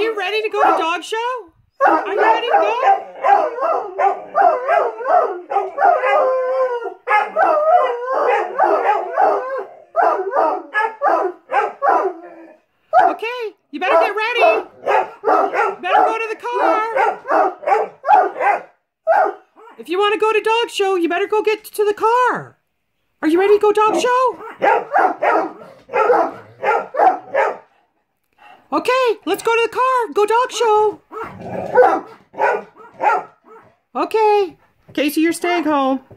you ready to go to dog show? Are you ready to go? Okay, you better get ready. You better go to the car. If you want to go to dog show, you better go get to the car. Are you ready to go dog show? Okay, let's go to the car. Go dog show. Okay, Casey, you're staying home.